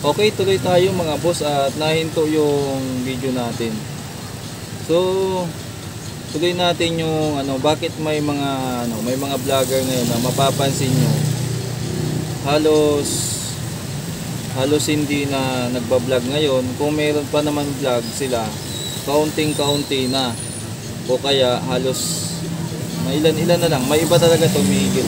Okay, tuloy tayo mga boss at nahinto yung video natin. So, tuloy natin yung bakit may mga vlogger ngayon na mapapansin nyo halos hindi na nagba-vlog ngayon. Kung meron pa naman vlog sila, kaunting-kaunti na. O kaya halos ilan-ilan na lang. May iba talaga tumigil.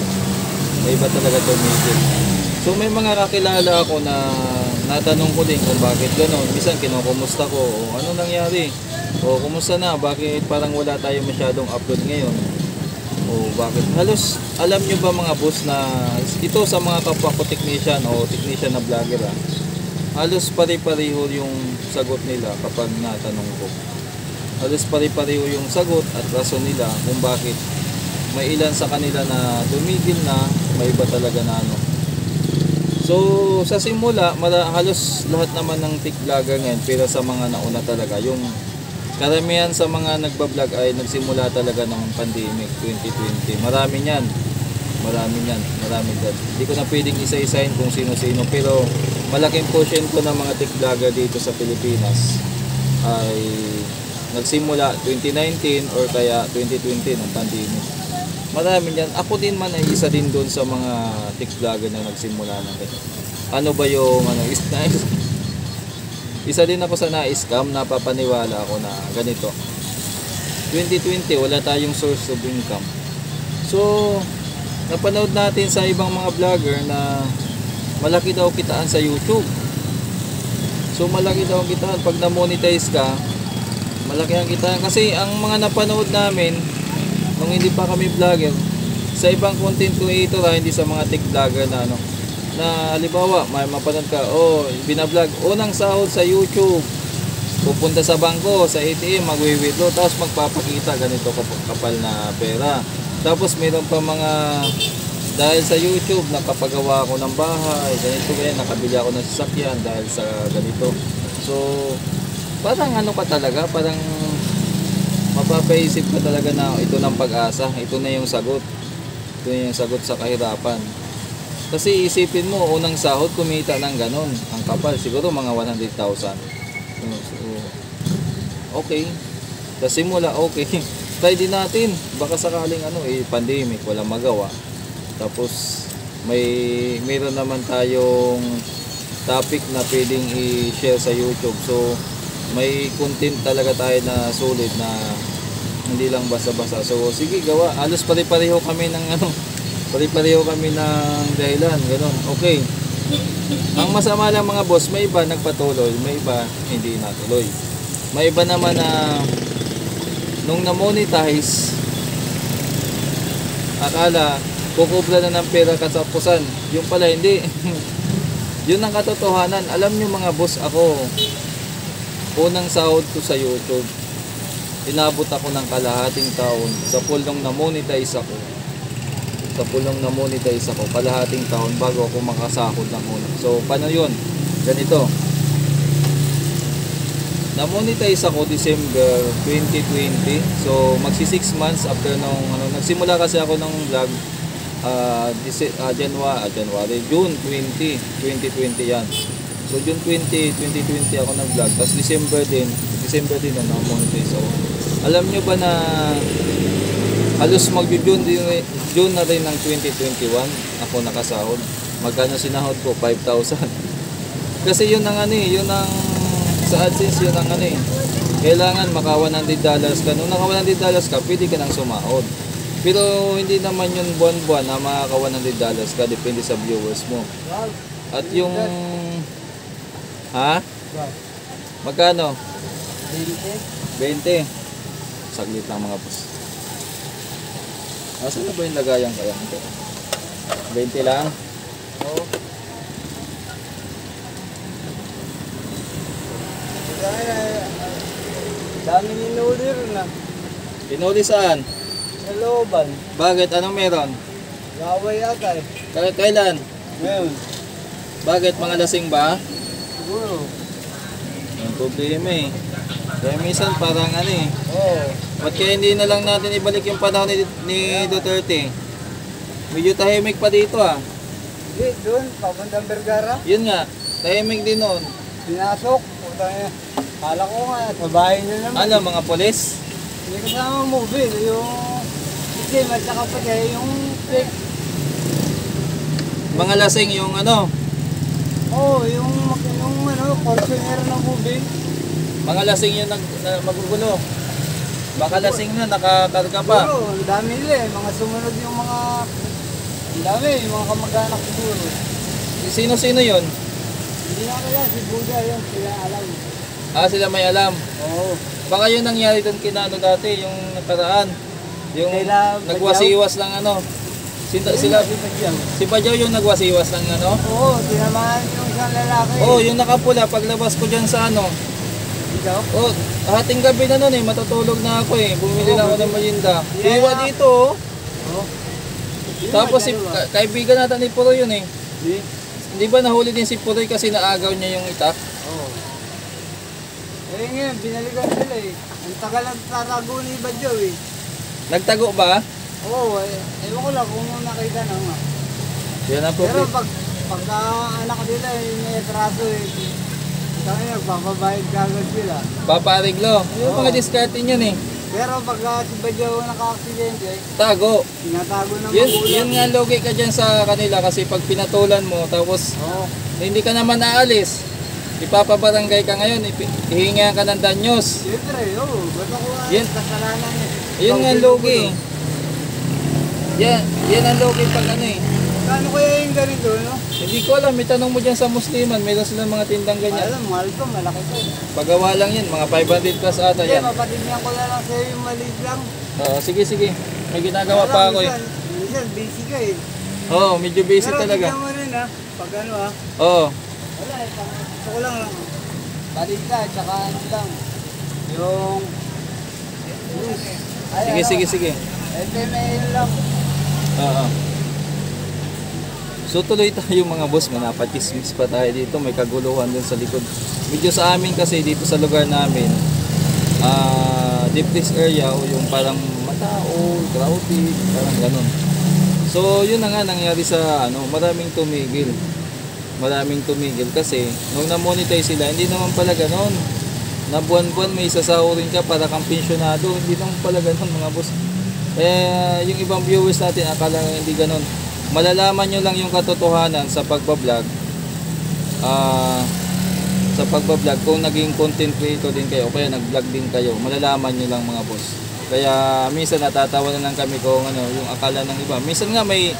So may mga kakilala ako na natanong ko din kung bakit gano'n. Minsan kinukumusta ko, ano nangyari? O kumusta na? Bakit parang wala tayo masyadong upload ngayon? O bakit? Halos alam nyo ba mga boss na ito sa mga kapwa ko technician o technician na vlogger halos pare-pareho yung sagot nila kapag natanong ko. Halos pare-pareho yung sagot at rason nila kung bakit may ilan sa kanila na tumigil na, may iba talaga na So sa simula, halos lahat naman ng tech vlogger ngayon, pero sa mga nauna talaga, yung karamihan sa mga nagbablog ay nagsimula talaga ng pandemic 2020. Marami dyan. Hindi ko na pwedeng isa-isahin kung sino-sino, pero malaking portion ko ng mga tech vlogger dito sa Pilipinas ay nagsimula 2019 or kaya 2020 ng pandemic. Marami yan. Ako din man ay isa din doon sa mga tech vlogger na nagsimula ng ganito. Ano ba yung isa din ako sa na-scam, napapaniwala ako na ganito. 2020 wala tayong source of income. So napanood natin sa ibang mga vlogger na malaki daw kitaan sa YouTube. So malaki daw ang kitaan pag na-monetize ka. Malaki ang kitaan kasi ang mga napanood namin nung hindi pa kami vlogger, sa ibang content creator hindi sa mga tech vlogger na na halimbawa may mapanood ka, binablog, unang sahod sa YouTube, pupunta sa bangko, sa ATM, magwi-withdraw, tapos magpapakita ganito kapal na pera. Tapos meron pa mga dahil sa YouTube nakapagawa ako ng bahay, ganyan, nakabili ako ng sasakyan dahil sa ganito. So parang ka talaga, parang mapapaisip ka talaga na ito ng pag-asa, ito na yung sagot. Ito na yung sagot sa kahirapan. Kasi isipin mo, unang sahod kumita ng ganon. Ang kapal, siguro mga 100,000. So, okay. Sa simula, okay. Try din natin. Baka sakaling pandemic, walang magawa. Tapos, mayroon naman tayong topic na pwedeng i-share sa YouTube. So, may content talaga tayo na sulit na hindi lang basa-basa. So sige, gawa. Halos pare-pareho kami ng dahilan, ganoon. Okay. Ang masama lang mga boss, may iba nagpatuloy, may iba hindi natuloy. May iba naman na nung na-monetize, akala kukubra na ng pera katapusan. Yung pala hindi. Yun ang katotohanan. Alam nyo mga boss, ako unang sahod ko sa YouTube, inabot ako ng kalahating taon sa pulong na-monetize ako. Kalahating taon bago ako makasahod ng una. So, paano yun? Ganito. Na-monetize ako December 2020. So, magsi 6 months after nung nagsimula kasi ako ng vlog June 2020 yan. So June 2020 ako nag-vlog. Tapos December din na na-monetize ako. Alam nyo ba na halos mag-June na rin ng 2021 ako nakasahod. Magkano sinahod ko? 5,000. Kasi yun ang yun ang sa AdSense, yun ang kailangan maka $100 ka. Nung naka $100 ka, pwede ka nang sumahod. Pero hindi naman yun buwan-buwan na makaka $100 ka, depende sa viewers mo. At yung magkano? 20. Saglit lang mga boss. Saan na ba yung lagayan kaya? 20 lang? Oo. Daming inuli rin Inuli saan? Sa looban. Bakit? Anong meron? Gaway yata Kailan? Ngayon. Bakit? Mga lasing ba? Siguro. Ang problema Kaya minsan parang Oo. Ba't kaya hindi na lang natin ibalik yung panahon ni Duterte? Medyo tahimik pa dito Hindi, doon, papuntang Vergara. Yun nga. tahimik din nun. Pinasok. Puta niya. Kala ko nga, sa bahay na naman. Ano, mga polis? Hindi kasama mobile. Yung itim at saka pa siya, yung fake. Mga lasing yung ano, Oo, yung ano, portioner ng mobile. mga lasing yung magugulo. Baka lasing na, nakakarga pa. Siguro, ang dami nila eh. Mga sumunod yung mga... Ang dami, yung mga kamag-anak siguro. Sino-sino yun? Hindi na kaya, si Buda yun, sila alam. Ah, sila may alam. Oo. Baka yun nangyari doon kinano dati, yung nakaraan. Yung Kila nagwasiwas lang ano. Sila, si Badyaw yung nagwasiwas lang ano. Oo, tinamaan yung isang lalaki. Oh, yung nakapula, paglabas ko dyan sa ano. Ikaw? Oh, hating gabi na nun eh, matutulog na ako eh. Bumili na ako ng Malinda. Yeah. Iwa dito oh. Oo. Tapos si kaibigan natin ni Puroy yun eh. Hindi. Hindi ba nahuli din si Puroy kasi naagaw niya yung itak? Oo. Eh ngayon, binalikan sila eh. Ang tagal ang tatago ni Badyaw eh. Nagtago ba? Oo, ewan ko lang kung nakita na nga. Yan ang Pero problema. pagka anak nila may traso eh. Kaya nagpapabayad kagad sila. Papariglo. Yung Oo. mga diskarte niyan eh. Pero pagka si Badyaw naka-aksidente, Tago. tinatago ng Yun, magulang. yun nga logi ka dyan sa kanila kasi pag pinatulan mo tapos Oo. hindi ka naman aalis. Ipapabarangay ka ngayon, ihinga ka ng danyos. Siyempre, oo. Ba't ako Yan. kasalanan niya? Yun nga logi. Yan ang logi pag ano eh. Kano kaya yung ganito, no? Hindi ko alam, may tanong mo dyan sa Musliman, meron silang mga tindang ganyan. Alam, mahal to, malaki to. Pagawa lang yan, mga 500 plus ata Hindi, yan. mapatignan ko na lang sa'yo yung maliit lang. Oo, sige, sige. May ginagawa pa ako eh. Minsan, busy ka eh. Oo, medyo busy Pero talaga. tignan mo rin ha, pag ano ha. Oo. Wala eh, gusto ko lang. Balita, tsaka ano lang. Yung... Ay, Sige, ano, sige, sige. FMAL lang. Oo. So tuloy tayo mga boss, napatismis pa tayo dito, may kaguluhan dun sa likod. Medyo sa amin kasi dito sa lugar namin, deep this area o yung parang matao, crowded, parang ganun. So yun na nga nangyari sa ano, maraming tumigil. Maraming tumigil kasi nung na-monetize sila, hindi naman pala ganun. Na buwan-buwan may sasahurin ka para kang pensyonado, hindi naman pala ganun mga boss. Yung ibang viewers natin akala hindi ganun. Malalaman nyo lang yung katotohanan sa pagbablog. Sa pagbablog kung naging content creator din kayo o kaya nag-vlog din kayo, malalaman nyo lang mga boss. Kaya minsan natatawa na lang kami kung ano, yung akala ng iba. Minsan nga may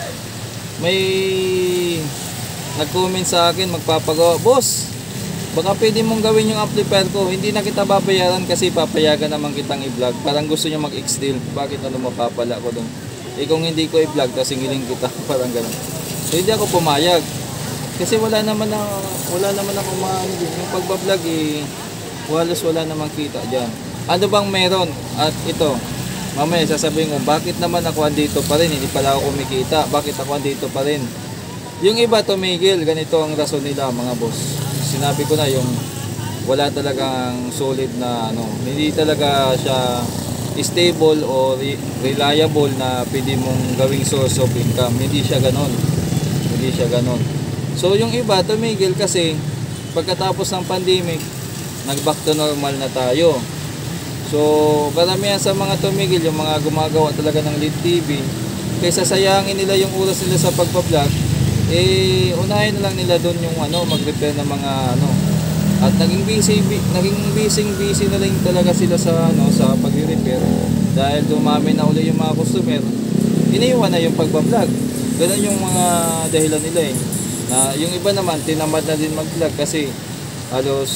nag-comment sa akin, magpapagawa, boss, baka pwede mong gawin yung amplifier ko, hindi na kita babayaran kasi papayagan naman kitang i-vlog. Parang gusto niya mag-extend, bakit ano mapapala ko doon? Kung hindi ko i-vlog, tapos singiling kita, parang gano'n. So hindi ako pumayag. Kasi wala naman ako maano din. Yung pagbablog halos wala namang kita dyan. Ano bang meron? At ito, mamaya sasabihin ko, bakit naman ako andito pa rin? Hindi pala ako kumikita. Bakit ako andito pa rin? Yung iba tumigil, ganito ang rason nila mga boss. Sinabi ko na yung wala talagang solid na ano, hindi talaga siya stable o reliable na pwede mong gawing source of income. Hindi siya ganon. Hindi siya ganon. So yung iba tumigil kasi pagkatapos ng pandemic, nag-back to normal na tayo. So karamihan sa mga tumigil, yung mga gumagawa talaga ng lead TV, kaysa sayangin nila yung oras nila sa pagpa-vlog, unahin na lang nila doon yung ano, mag-repair ng mga ano. At naging busy na rin talaga sila sa ano, sa pag-repair dahil dumami na uli yung mga customer. Iniwan na yung pagba-vlog. Ganun yung mga dahilan nila eh. Na yung iba naman tinamad na din mag-vlog kasi halos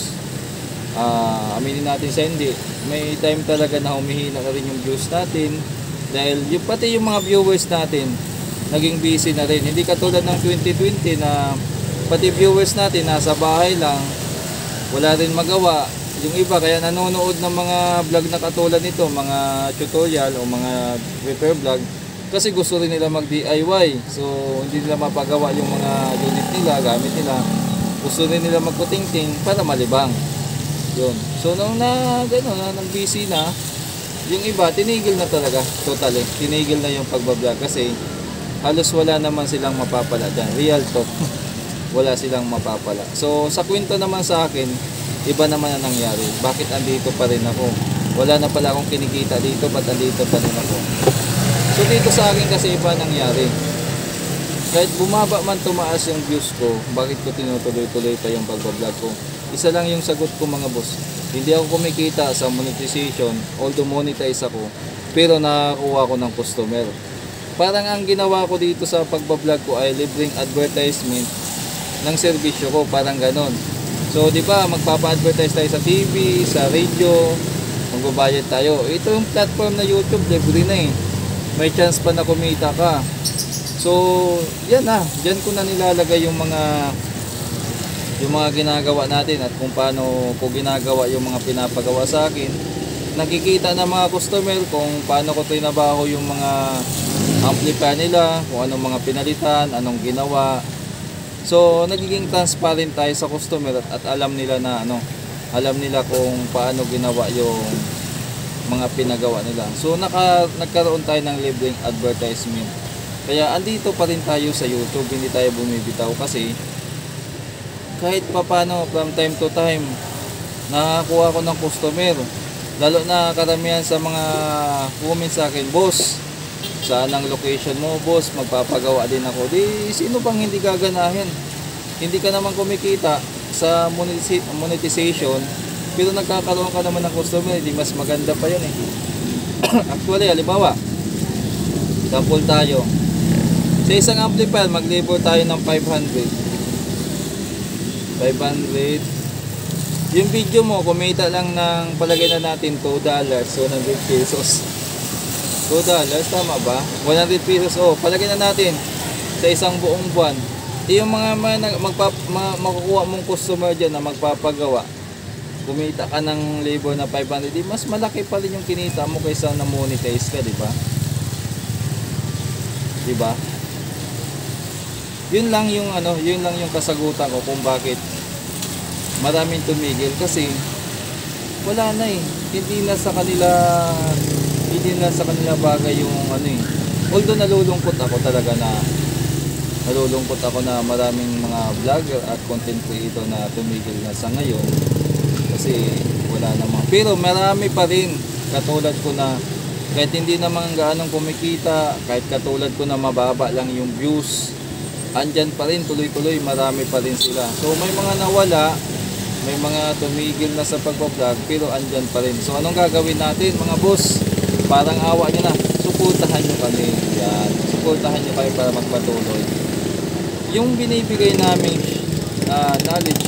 aminin natin sa hindi, may time talaga na humihina na rin yung views natin dahil pati yung mga viewers natin naging busy na rin. Hindi katulad ng 2020 na pati viewers natin nasa bahay lang, wala rin magawa. Yung iba kaya nanonood ng mga vlog na katulad nito, mga tutorial o mga repair vlog kasi gusto rin nila mag DIY. So hindi nila mapagawa yung mga unit nila, gamit nila. Gusto rin nila magkutingting para malibang. Yun. So nung nang busy na, yung iba tinigil na talaga, totally. Tinigil na yung pagbablog kasi halos wala naman silang mapapala dyan. Real talk. wala silang mapapala. So sa kwento naman sa akin, iba naman ang nangyari. Bakit andito pa rin ako? Wala na pala akong kinikita dito, ba't andito pa rin ako? So dito sa akin kasi iba nangyari. Kahit bumaba man tumaas yung views ko, bakit ko tinutuloy-tuloy pa yung pagbablog ko? Isa lang yung sagot ko mga boss. Hindi ako kumikita sa monetization, although monetize ako, pero nakakuha ko ng customer. Parang ang ginawa ko dito sa pagbablog ko ay libreng advertisement ng serbisyo ko, parang ganon. So di ba magpapa-advertise tayo sa TV, sa radio, magbabayad tayo. Ito yung platform na YouTube, libre na eh. May chance pa na kumita ka. So, yan na. Diyan ko na nilalagay yung mga ginagawa natin at kung paano ko ginagawa yung mga pinapagawa sa akin. Nakikita ng mga customer kung paano ko trinabaho yung mga amplifier nila, kung anong mga pinalitan, anong ginawa. So, nagiging transparent tayo sa customer at alam nila na alam nila kung paano ginawa yung mga pinagawa nila. So, nagkaroon tayo ng libreng advertisement. Kaya andito pa rin tayo sa YouTube, hindi tayo bumibitaw kasi kahit papano from time to time nakakuha ko ng customer. Lalo na karamihan sa mga comment sa akin, boss, saan ang location mo, boss, magpapagawa din ako. Di sino bang hindi gaganahin? Hindi ka naman kumikita sa monetization, pero nagkakaroon ka naman ng customer, di mas maganda pa yun eh. Actually, halimbawa, sample tayo. Sa isang amplifier, mag-labor tayo ng 500. Yung video mo, kumita lang ng palagay na natin $2, 100 pesos. $2, tama ba? 100 pesos, palagay na natin sa isang buong buwan. Yung mga makukuha mong customer dyan na magpapagawa, kumita ka ng labor na 500, di mas malaki pa rin yung kinita mo kaysa na monetize ka, di ba? Di ba? Yun lang yung kasagutan ko kung bakit maraming tumigil kasi wala na eh. Hindi na sa kanila bagay yung Although nalulungkot ako na maraming mga vlogger at content creator na tumigil na sa ngayon kasi wala namang. Pero marami pa rin katulad ko na kahit hindi naman gaanong kumikita, kahit katulad ko na mababa lang yung views, andyan pa rin, tuloy-tuloy, marami pa rin sila. So may mga nawala, may mga tumigil na sa pagbablog, pero andyan pa rin. So anong gagawin natin mga boss? Parang awa nyo na, suportahan nyo kami. Yan, suportahan nyo kami para magpatuloy. Yung binibigay namin knowledge,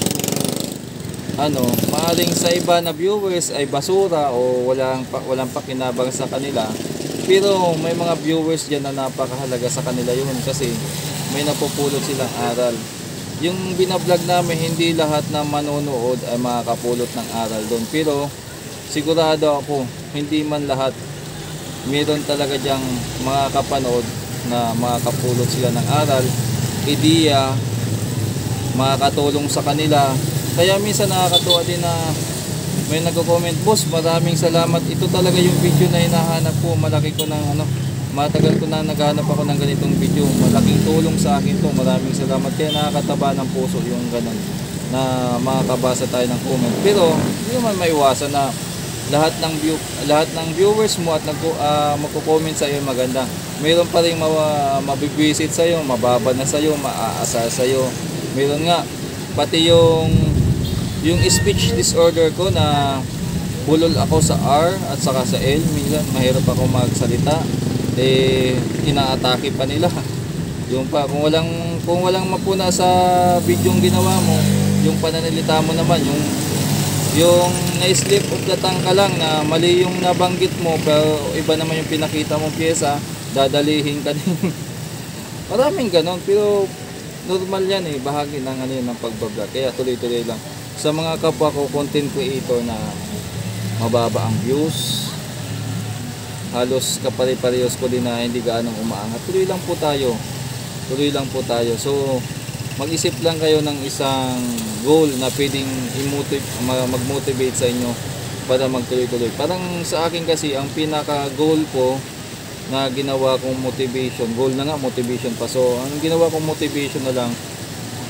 maaring sa iba na viewers ay basura o walang pakinabang sa kanila. Pero may mga viewers dyan na napakahalaga sa kanila yun kasi may napupulot silang aral. Yung binablog namin, hindi lahat na manonood ay makakapulot ng aral doon. Pero sigurado ako, hindi man lahat. Meron talaga dyang makakapanood na makakapulot sila ng aral, ideya, makakatulong sa kanila. Kaya minsan nakakatuwa din na may nagko-comment, boss, maraming salamat. Ito talaga yung video na hinahanap ko. Matagal ko na naghahanap ako ng ganitong video. Malaking tulong sa akin to. Maraming salamat. Kaya nakakataba ng puso yung ganun na makakabasa tayo ng comment. Pero hindi naman maiwasan na lahat ng viewers mo at magko-comment sa iyo maganda. Mayroon pa ring mabibisit sa iyo, mababa na sa iyo, maaasar sa iyo. Mayroon nga pati yung speech disorder ko na bulol ako sa R at saka sa L. Minsan mahirap ako magsalita. Inaatake pa nila. Yung pa kung walang mapuna sa video yung ginawa mo, yung pananalita mo naman, yung na-slip of the tongue ka lang na mali yung nabanggit mo pero iba naman yung pinakita mong pyesa, dadalihin ka din. Maraming ganon, pero normal yan eh, bahagi ng ng pagbablog. Kaya tuloy-tuloy lang. Sa mga kapwa ko content creator na mababa ang views, halos kapare-parehas ko din na hindi gaanong umaangat, tuloy lang po tayo. So mag-isip lang kayo ng isang goal na pwedeng mag-motivate sa inyo para magtuloy-tuloy. Parang sa akin kasi ang pinaka-goal ko na ginawa kong motivation, goal na nga, motivation pa. So ang ginawa kong motivation na lang,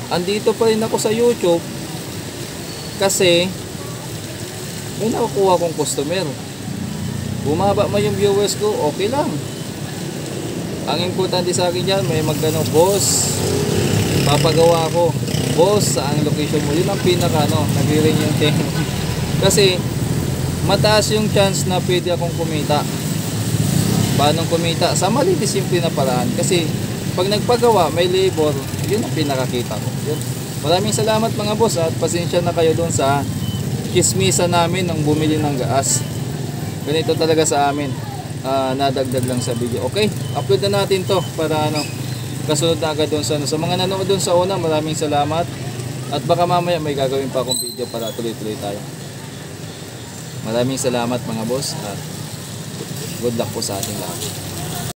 andito pa rin ako sa YouTube kasi may nakukuha kong customer. Bumaba man yung viewers ko, okay lang. Ang importante sa akin dyan, may magkano, boss, papagawa ko. Boss, saan location mo? Yun ang pinaka, nagre-ring yung thing. Kasi, mataas yung chance na pwede akong kumita. Paano kumita? Sa malinis simple na paraan. Kasi, pag nagpagawa, may labor, yun ang pinakakita ko. Yun. Maraming salamat mga boss at pasensya na kayo doon sa kismisa namin ng bumili ng gas. Ganito talaga sa amin. Nadagdag lang sa video. Okay, upload na natin to para kasunod na agad doon sa mga nanood doon sa una. Maraming salamat at baka mamaya may gagawin pa akong video para tuloy-tuloy tayo. Maraming salamat mga boss at good luck po sa ating lahat.